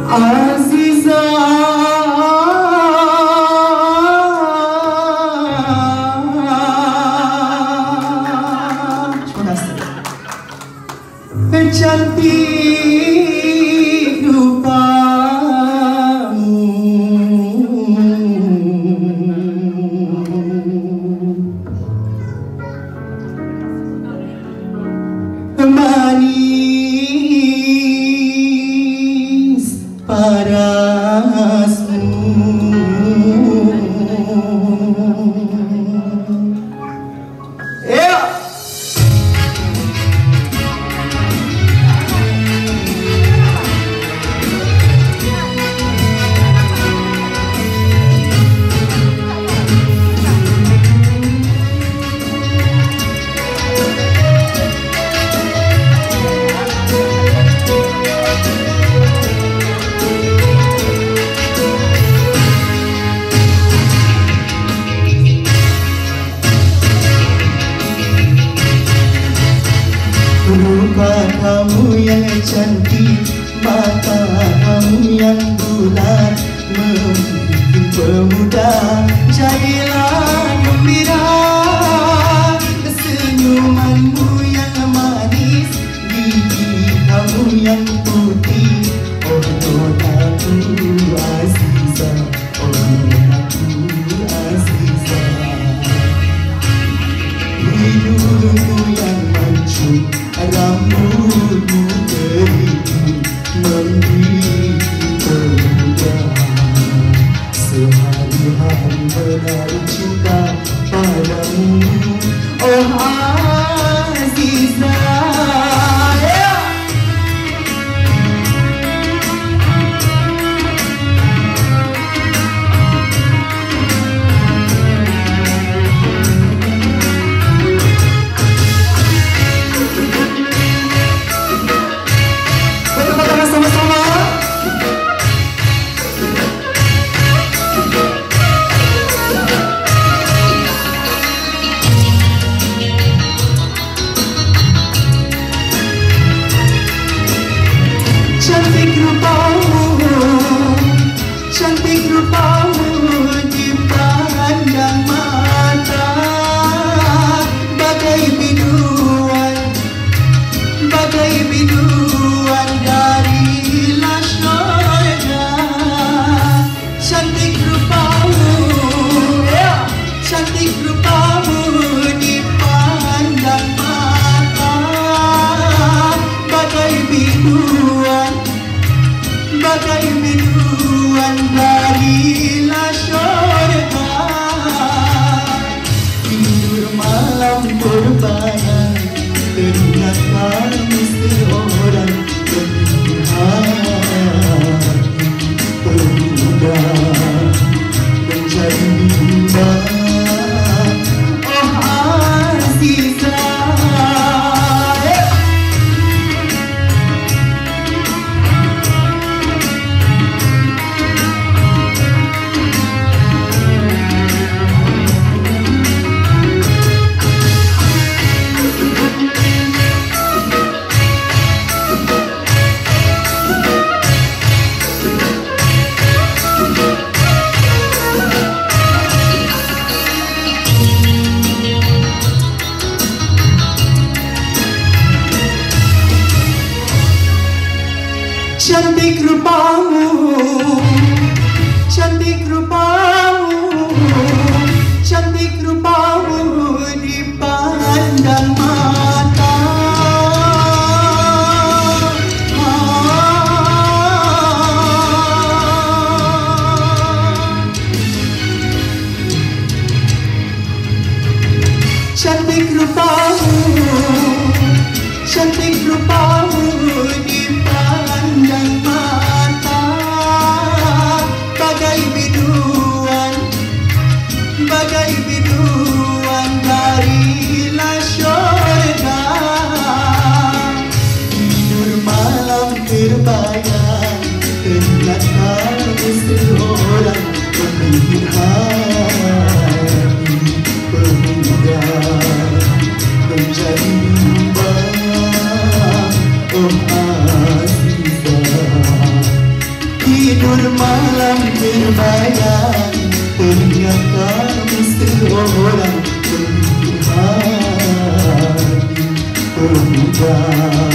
Aziza cantik rupamu, manis parasmu. Rupa kamu yang cantik, mata kamu yang bulat, membuat pemuda jadilah gembira. Senyumanmu yang manis, gigi kamu yang putih, oh nonaku Aziza, oh nonaku Aziza. Hidungmu yang mancung, rambutmu keriting, memberi pemuda. Sehari-hari menaruh cinta padamu, oh Aziza. Cantik rupamu dipandang mata, bagai biduan dari syurga. Cantik rupamu dipandang mata, bagai biduan dari syurga. Tidur malam berbayang, teringat kamu seorang hati pemuda menjadi bimbang, oh Aziza. Cantik rupamu dipandang mata, cantik rupamu dipandang mata, bagai biduan dari syurga. Tidur malam terbayang, teringat kamu seorang pemimpin hati pemuda menjadi bimbang, Malam terbayang ternyata seorang penghidup hati pemuda.